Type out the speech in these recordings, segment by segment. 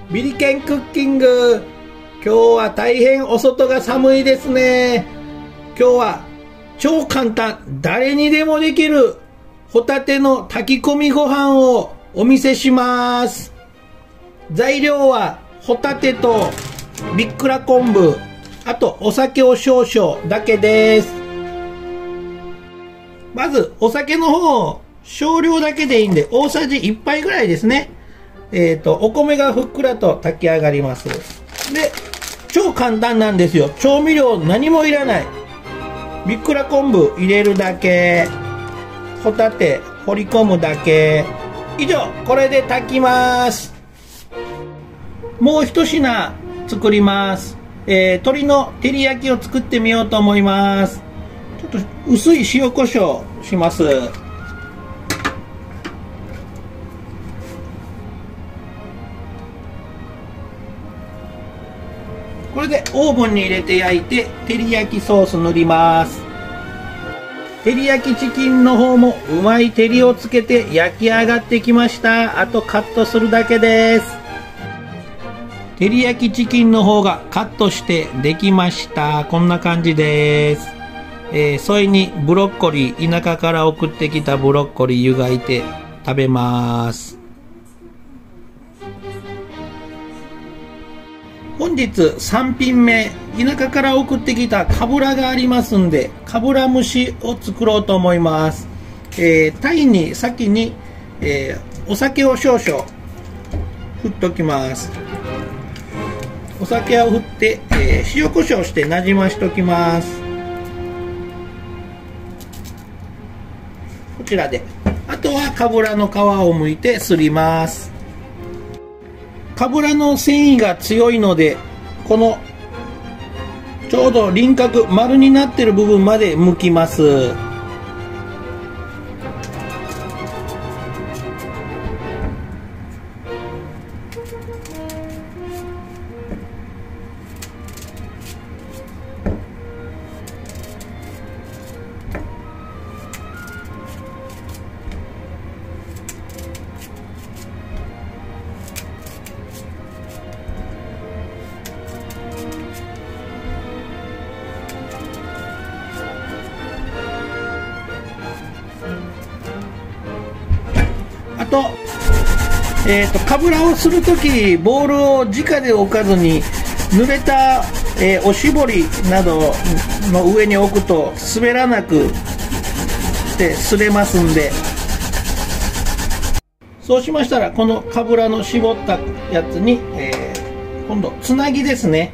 ビリケンクッキング。今日は大変お外が寒いですね。今日は超簡単、誰にでもできるホタテの炊き込みご飯をお見せします。材料はホタテとビックラ昆布、あとお酒を少々だけです。まずお酒の方を少量だけでいいんで大さじ1杯ぐらいですね。お米がふっくらと炊き上がります。で、超簡単なんですよ。調味料何もいらない。ビックラ昆布入れるだけ。ホタテ放り込むだけ。以上、これで炊きます。もう一品作ります。鶏の照り焼きを作ってみようと思います。ちょっと薄い塩コショウします。これでオーブンに入れて焼いて照り焼きソース塗ります。照り焼きチキンの方もうまい照りをつけて焼き上がってきました。あとカットするだけです。照り焼きチキンの方がカットしてできました。こんな感じです。それにブロッコリー、田舎から送ってきたブロッコリー湯がいて食べます。本日3品目、田舎から送ってきたかぶらがありますんで、かぶら蒸しを作ろうと思います。タイに先に、お酒を少々振っときます。お酒を振って、塩コショウしてなじましときます。こちらで、あとはかぶらの皮を剥いてすります。かぶらの繊維が強いので、このちょうど輪郭丸になってる部分まで剥きます。あと、かぶらをするときボウルを直で置かずに濡れた、おしぼりなどの上に置くと滑らなくしてすれますんで、そうしましたらこのかぶらの絞ったやつに、今度つなぎですね、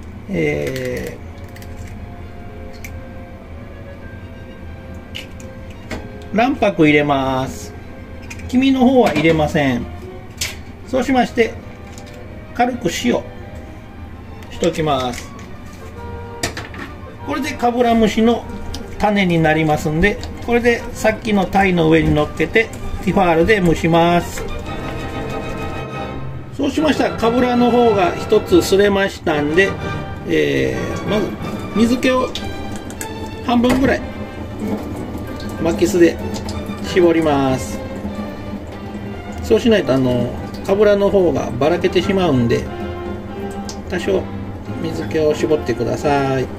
卵白入れます。黄身の方は入れません。そうしまして軽く塩しときます。これでかぶら蒸しの種になりますんで、これでさっきのタイの上に乗っけてティファールで蒸します。そうしましたらかぶらの方が一つすれましたんで、まず水気を半分ぐらい巻きすで絞ります。そうしないとかぶらの方がばらけてしまうんで、多少水気を絞ってください。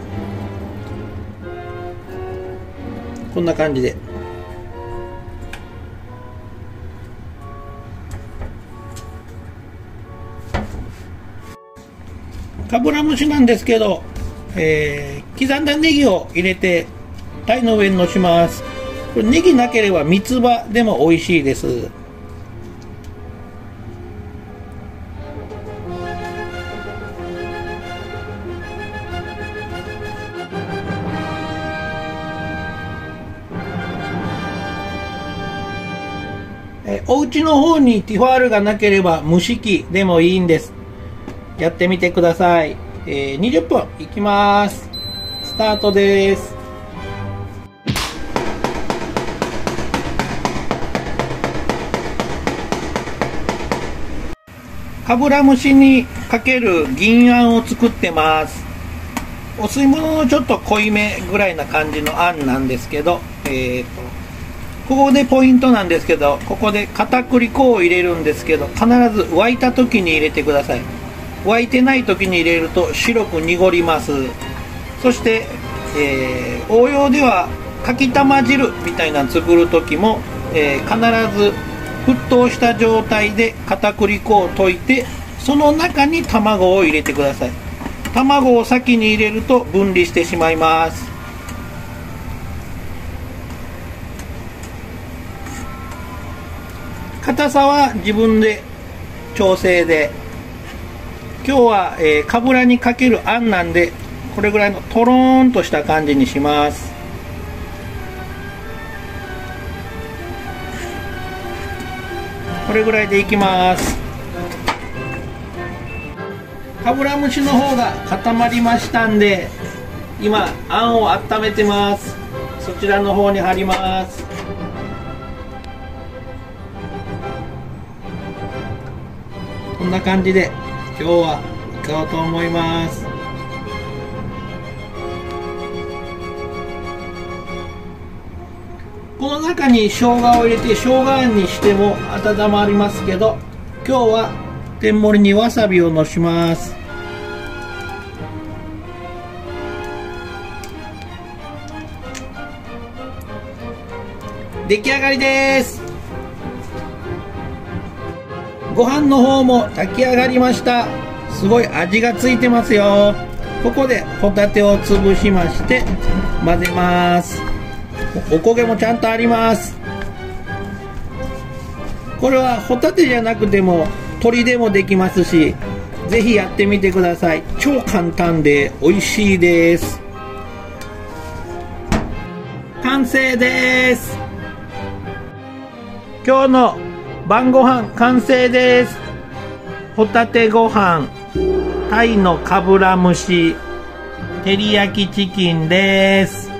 こんな感じで。かぶら蒸しなんですけど、刻んだネギを入れてタイの上にのします。これネギなければ三つ葉でも美味しいです。お家の方にティファールがなければ蒸し器でもいいんです。やってみてください。20分いきます。スタートです。かぶら蒸しにかける銀あんを作ってます。お吸い物のちょっと濃いめぐらいな感じのあんなんですけど、 ここでポイントなんですけど、ここで片栗粉を入れるんですけど、必ず沸いた時に入れてください。沸いてない時に入れると白く濁ります。そして、応用ではかきたま汁みたいなの作る時も、必ず沸騰した状態で片栗粉を溶いて、その中に卵を入れてください。卵を先に入れると分離してしまいます。硬さは自分で調整で、今日は、かぶらにかけるあんなんで、これぐらいのトローンとした感じにします。これぐらいでいきます。かぶら蒸しの方が固まりましたんで、今あんを温めてます。そちらの方に貼ります。こんな感じで今日は使おうと思います。この中に生姜を入れて生姜あんにしても温まりますけど、今日は天盛りにわさびをのします。出来上がりです。ご飯の方も炊き上がりました。すごい味がついてますよ。ここでホタテを潰しまして混ぜます。おこげもちゃんとあります。これはホタテじゃなくても鶏でもできますし、ぜひやってみてください。超簡単で美味しいです。完成です。今日の晩ご飯完成です。ホタテご飯、タイのかぶら蒸し、照り焼きチキンです。